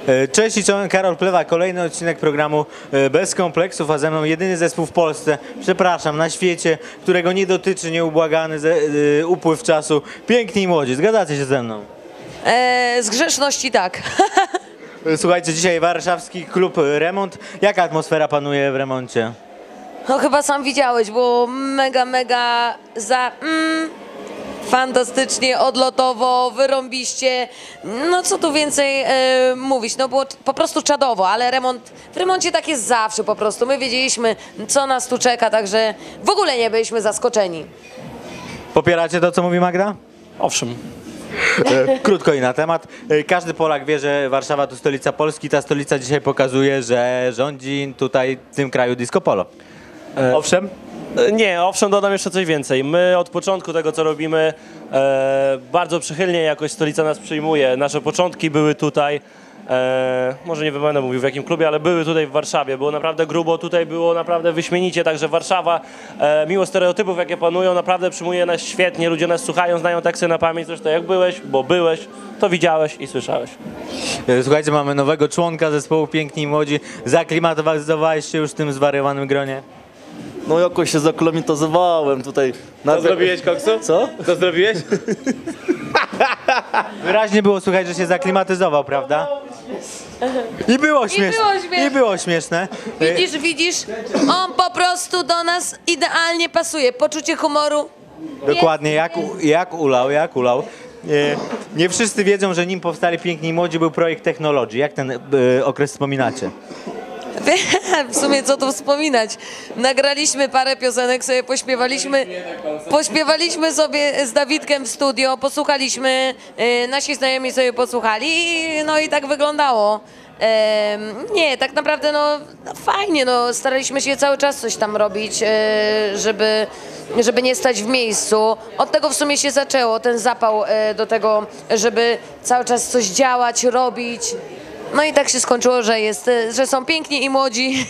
Cześć i czołem, Karol Plewa, kolejny odcinek programu Bez Kompleksów, a ze mną jedyny zespół w Polsce, przepraszam, na świecie, którego nie dotyczy nieubłagany upływ czasu, Piękni i Młodzi. Zgadzacie się ze mną? Z grzeszności tak. Słuchajcie, dzisiaj warszawski klub Remont. Jaka atmosfera panuje w Remoncie? No chyba sam widziałeś, było mega fantastycznie, odlotowo, wyrąbiście. No co tu więcej mówić, no było po prostu czadowo, ale w remoncie tak jest zawsze po prostu. My wiedzieliśmy, co nas tu czeka, także w ogóle nie byliśmy zaskoczeni. Popieracie to, co mówi Magda? Owszem. Krótko i na temat. Każdy Polak wie, że Warszawa to stolica Polski. Ta stolica dzisiaj pokazuje, że rządzi tutaj w tym kraju disco polo. Owszem? Nie, owszem, dodam jeszcze coś więcej. My od początku tego, co robimy, bardzo przychylnie jakoś stolica nas przyjmuje. Nasze początki były tutaj, może nie będę mówił w jakim klubie, ale były tutaj w Warszawie. Było naprawdę grubo, tutaj było naprawdę wyśmienicie, także Warszawa, mimo stereotypów, jakie panują, naprawdę przyjmuje nas świetnie. Ludzie nas słuchają, znają teksty na pamięć. Zresztą jak byłeś, bo byłeś, to widziałeś i słyszałeś. Słuchajcie, mamy nowego członka zespołu Piękni i Młodzi. Zaklimatyzowałeś się już w tym zwariowanym gronie? No jakoś się zaklimatyzowałem tutaj. Co zrobiłeś, Koksu? Co? Co zrobiłeś? Wyraźnie było słychać, że się zaklimatyzował, prawda? I było śmieszne. I było śmieszne. Widzisz, on po prostu do nas idealnie pasuje. Poczucie humoru. Dokładnie, jak ulał. Nie wszyscy wiedzą, że nim powstali Piękni i Młodzi, był projekt Technology. Jak ten okres wspominacie? W sumie co tu wspominać. Nagraliśmy parę piosenek, sobie pośpiewaliśmy sobie z Dawidkiem w studio, posłuchaliśmy, nasi znajomi sobie posłuchali, no i tak wyglądało. Nie, tak naprawdę no fajnie, no staraliśmy się cały czas coś tam robić, żeby nie stać w miejscu. Od tego w sumie się zaczęło, ten zapał do tego, żeby cały czas coś działać, robić. No i tak się skończyło, że są piękni i młodzi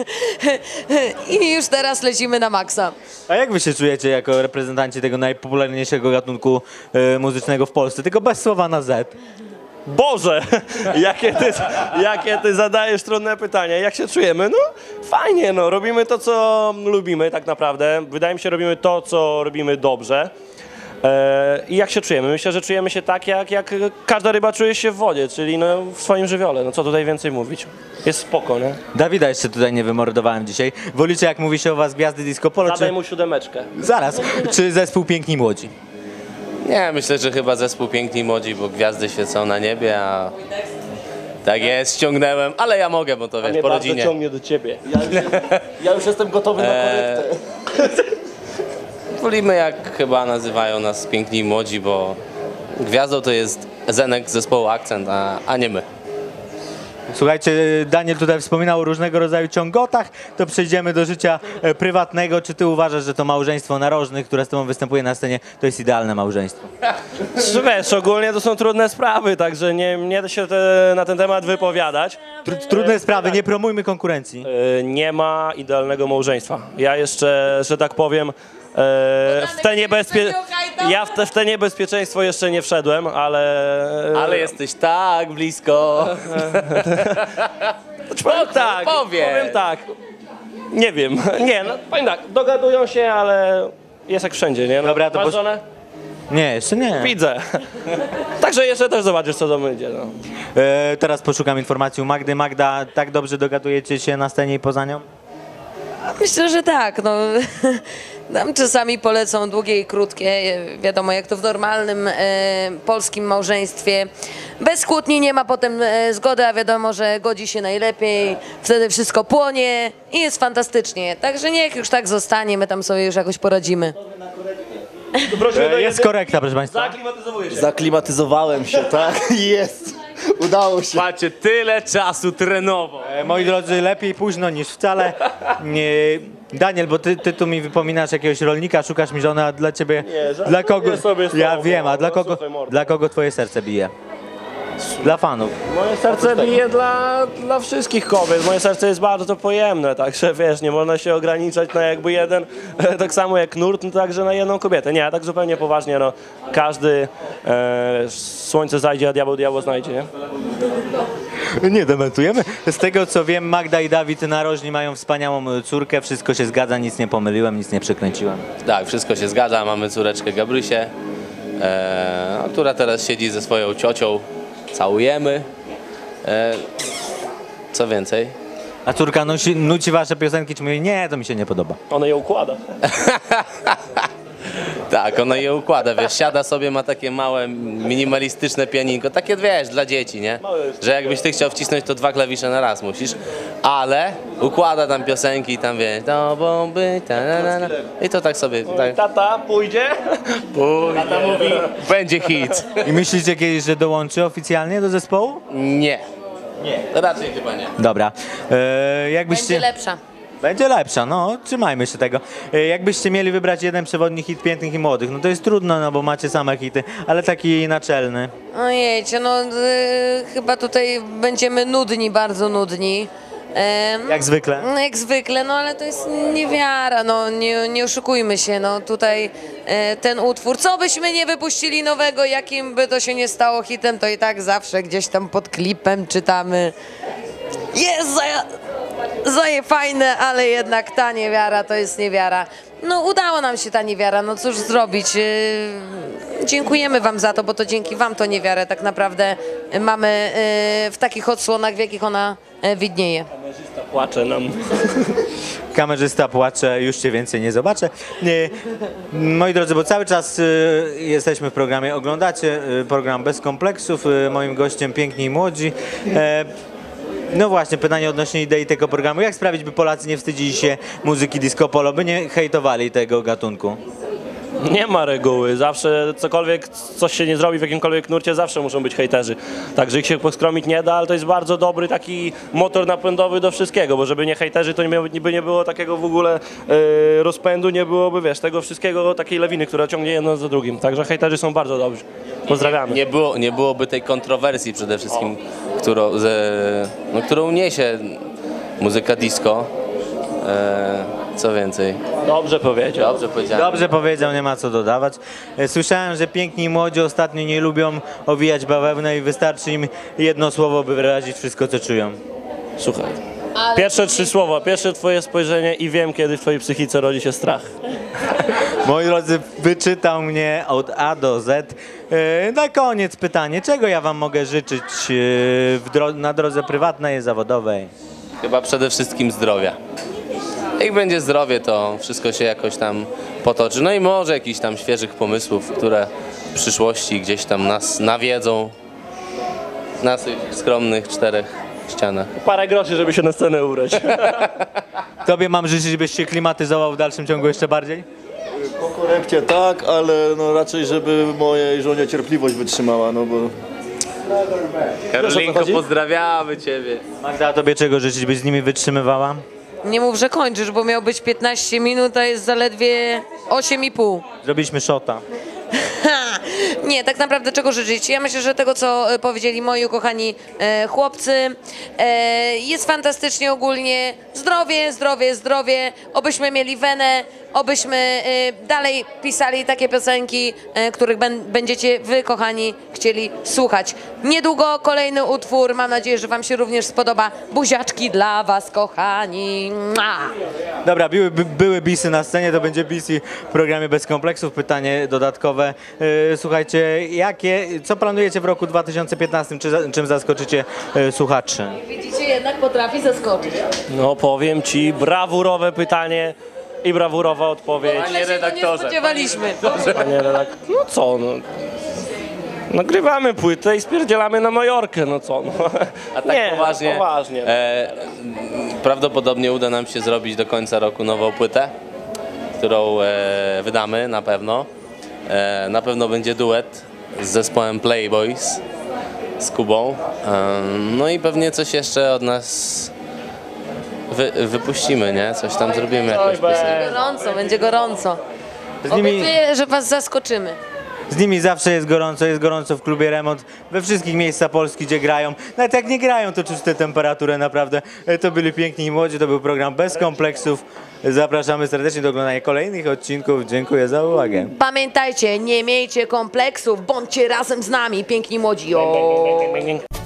i już teraz lecimy na maksa. A jak wy się czujecie jako reprezentanci tego najpopularniejszego gatunku muzycznego w Polsce? Tylko bez słowa na Z. Boże, jakie ty zadajesz trudne pytania. Jak się czujemy? No fajnie, no robimy to, co lubimy tak naprawdę. Wydaje mi się, robimy to, co robimy dobrze. I jak się czujemy? Myślę, że czujemy się tak, jak każda ryba czuje się w wodzie, czyli no, w swoim żywiole. No co tutaj więcej mówić? Jest spoko, nie? Dawida jeszcze tutaj nie wymordowałem dzisiaj. Wolicie, jak mówi się o was, gwiazdy disco polo, Zadaj czy... mu 7. Zaraz. Czy zespół Piękni i Młodzi? Nie, myślę, że chyba zespół Piękni i Młodzi, bo gwiazdy świecą na niebie, a... Tak jest, ściągnęłem, ale ja mogę, bo to wiesz, Nie po bardzo rodzinie. ciągnie do ciebie. Ja już jestem gotowy na korektę. Wolimy, jak chyba nazywają nas Piękni i Młodzi, bo gwiazdą to jest Zenek z zespołu Akcent, a nie my. Słuchajcie, Daniel tutaj wspominał o różnego rodzaju ciągotach, to przejdziemy do życia prywatnego. Czy ty uważasz, że to małżeństwo narożnych, które z tobą występuje na scenie, to jest idealne małżeństwo? Wiesz, ogólnie to są trudne sprawy, także nie da się na ten temat wypowiadać. Trudne sprawy, nie promujmy konkurencji. Nie ma idealnego małżeństwa. Ja jeszcze, że tak powiem, w te niebezpieczeństwo jeszcze nie wszedłem, ale... Ale jesteś tak blisko. Powiem tak. Nie wiem, nie, no powiem tak, dogadują się, ale jest jak wszędzie, nie? No, Dobra, to masz żonę? Nie, jeszcze nie. Widzę. Także jeszcze też zobaczysz, co to będzie. No. Teraz poszukam informacji u Magdy. Magda, tak dobrze dogadujecie się na scenie i poza nią? Myślę, że tak. No. Nam czasami polecą długie i krótkie. Wiadomo, jak to w normalnym polskim małżeństwie. Bez kłótni nie ma potem zgody, a wiadomo, że godzi się najlepiej. Wtedy wszystko płonie i jest fantastycznie. Także niech już tak zostanie, my tam sobie już jakoś poradzimy. Jest korekta, proszę państwa. Zaklimatyzowujesz się. Zaklimatyzowałem się, tak? Jest. Udało się. Macie tyle czasu trenował. Moi drodzy, lepiej późno niż wcale. Daniel, bo ty tu mi wypominasz jakiegoś rolnika, szukasz mi żony, a dla ciebie... Nie, dla kogo? sobie z Ja tobą, wiem, a no, słuchaj, mordo. dla kogo twoje serce bije? Dla fanów. Moje serce bije dla wszystkich kobiet. Moje serce jest bardzo pojemne, także wiesz, nie można się ograniczać na jakby jeden, tak samo jak nurt, no także na jedną kobietę. Nie, tak zupełnie poważnie, no każdy, słońce zajdzie, a diabeł znajdzie, nie? Nie dementujemy. Z tego co wiem, Magda i Dawid narożni mają wspaniałą córkę. Wszystko się zgadza, nic nie pomyliłem, nic nie przekręciłem. Tak, wszystko się zgadza. Mamy córeczkę Gabrysię, która teraz siedzi ze swoją ciocią. Całujemy. Co więcej? A córka nuci wasze piosenki, czy mówi, nie, to mi się nie podoba. Ona je układa. Tak, ona je układa, wiesz, siada sobie, ma takie małe, minimalistyczne pianinko, takie, wiesz, dla dzieci, nie? Że jakbyś ty chciał wcisnąć, to 2 klawisze na raz musisz, ale układa tam piosenki i tam, wiesz, to bomby, ta. I to tak sobie, tak. Tata pójdzie? Pójdzie. Tata mówi, będzie hit. I myślicie kiedyś, że dołączy oficjalnie do zespołu? Nie. Nie. Raczej chyba nie. Dobra. Jakbyście... Będzie lepsza. Będzie lepsza, no, trzymajmy się tego. Jakbyście mieli wybrać jeden przewodni hit pięknych i młodych, no to jest trudno, no bo macie same hity, ale taki naczelny. Ojejcie, no chyba tutaj będziemy nudni, bardzo nudni. Jak zwykle. No, jak zwykle, no ale to jest niewiara, no nie oszukujmy się, no tutaj ten utwór, co byśmy nie wypuścili nowego, jakim by to się nie stało hitem, to i tak zawsze gdzieś tam pod klipem czytamy. Jest zaje fajne, ale jednak ta niewiara to jest niewiara. No udało nam się ta niewiara, no cóż zrobić. Dziękujemy wam za to, bo to dzięki wam to niewiarę tak naprawdę mamy w takich odsłonach, w jakich ona widnieje. Płacze nam. Kamerzysta płacze, już cię więcej nie zobaczę. Moi drodzy, bo cały czas jesteśmy w programie, oglądacie program Bez Kompleksów, moim gościem Piękni i Młodzi. No właśnie, pytanie odnośnie idei tego programu. Jak sprawić, by Polacy nie wstydzili się muzyki disco polo, by nie hejtowali tego gatunku? Nie ma reguły, zawsze cokolwiek, coś się nie zrobi w jakimkolwiek nurcie, zawsze muszą być hejterzy. Także ich się poskromić nie da, ale to jest bardzo dobry taki motor napędowy do wszystkiego, bo żeby nie hejterzy, to by nie było takiego w ogóle rozpędu, nie byłoby, wiesz, tego wszystkiego, takiej lawiny, która ciągnie jedno za drugim. Także hejterzy są bardzo dobrzy. Pozdrawiamy. Nie byłoby tej kontrowersji przede wszystkim, którą niesie muzyka disco. Co więcej? Dobrze powiedział. Dobrze powiedziałem. Dobrze powiedział, nie ma co dodawać. Słyszałem, że Piękni i Młodzi ostatnio nie lubią owijać bawełnę i wystarczy im jedno słowo, by wyrazić wszystko, co czują. Słuchaj. Pierwsze 3 słowa, pierwsze twoje spojrzenie i wiem, kiedy w twojej psychice rodzi się strach. Moi drodzy, wyczytał mnie od A do Z. Na koniec pytanie, czego ja wam mogę życzyć na drodze prywatnej i zawodowej? Chyba przede wszystkim zdrowia. Jak będzie zdrowie, to wszystko się jakoś tam potoczy. No i może jakichś tam świeżych pomysłów, które w przyszłości gdzieś tam nas nawiedzą na tych skromnych 4 ścianach. Parę groszy, żeby się na scenę ubrać. Tobie mam życzyć, byś się klimatyzował w dalszym ciągu jeszcze bardziej? Konkurencie tak, ale no raczej, żeby mojej żonie cierpliwość wytrzymała, no bo... Karolinko, chodzi? pozdrawiamy ciebie. Magda, a tobie czego życzyć, byś z nimi wytrzymywała? Nie mów, że kończysz, bo miał być 15 minut, a jest zaledwie 8,5. Zrobiliśmy shota. Nie, tak naprawdę czego życzyć? Ja myślę, że tego, co powiedzieli moi ukochani chłopcy, jest fantastycznie ogólnie. Zdrowie, zdrowie, zdrowie. Obyśmy mieli wenę, obyśmy dalej pisali takie piosenki, których będziecie wy, kochani, chcieli słuchać. Niedługo kolejny utwór, mam nadzieję, że wam się również spodoba. Buziaczki dla was, kochani. Mua! Dobra, były bisy na scenie, to będzie bisy w programie Bez Kompleksów. Pytanie dodatkowe. Słuchajcie, co planujecie w roku 2015? Czym zaskoczycie słuchaczy? Widzicie, jednak potrafi zaskoczyć. No powiem ci, brawurowe pytanie i brawurowa odpowiedź. Panie redaktorze. Nie spodziewaliśmy. Panie redaktor, no co, no. Nagrywamy płytę i spierdzielamy na Majorkę, no co, no. A tak poważnie, poważnie. Prawdopodobnie uda nam się zrobić do końca roku nową płytę, którą wydamy na pewno. Na pewno będzie duet z zespołem Playboys, z Kubą. No i pewnie coś jeszcze od nas wypuścimy, nie? Coś tam zrobimy, jakąś piosenkę. Gorąco, będzie gorąco. Z nimi, Obiecuję, że was zaskoczymy. z nimi zawsze jest gorąco w klubie Remont, we wszystkich miejscach Polski, gdzie grają. Nawet jak nie grają, to czuć tę temperaturę naprawdę. To byli Piękni i Młodzi, to był program Bez Kompleksów. Zapraszamy serdecznie do oglądania kolejnych odcinków. Dziękuję za uwagę. Pamiętajcie, nie miejcie kompleksów, bądźcie razem z nami, piękni młodzi. O!